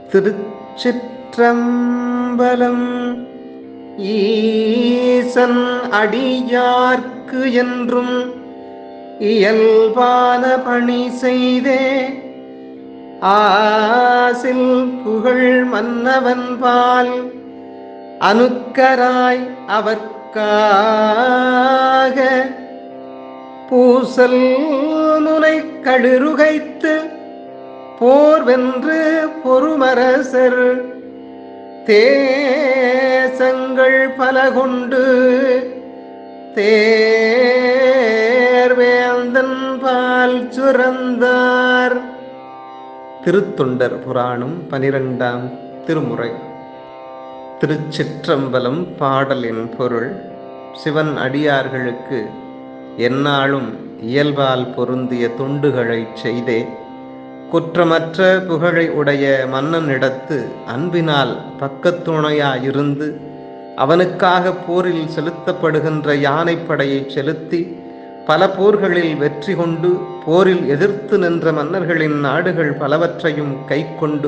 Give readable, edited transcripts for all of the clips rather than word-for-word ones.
திருச்சிற்றம்பலம். ஈசன் அடியார்க்கு என்றும் இயல்பான பணி செய்தே ஆசில் புகழ் மன்னவன் பால் அனுக்கராய் அவர்க்காக பூசல் முனை கழுருகைத்து போர் வென்று பொறுமரசர் தேசங்கள் பல கொண்டு தேர்வேந்தன் பால் சுரந்தார். திருத்தொண்டர் புராணம் 12ஆம் திருமுறை. திருச்சிற்றம்பலம். பாடலின் பொருள்: சிவன் அடியார்களுக்கு எந்நாளும் இயல்பால் பொருந்திய தொண்டுகளை செய்தே குற்றமற்ற புகழை உடைய மன்னனிடத்து அன்பினால் பக்கத்துணையாயிருந்து அவனுக்காக போரில் செலுத்தப்படுகின்ற யானைப்படையை செலுத்தி பல போர்களில் வெற்றி கொண்டு போரில் எதிர்த்து நின்ற மன்னர்களின் நாடுகள் பலவற்றையும் கை கொண்டு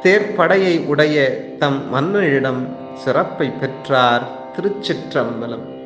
தேர்ப்படையை உடைய தம் மன்னனிடம் சிறப்பை பெற்றார். திருச்சிற்றம்பலம்.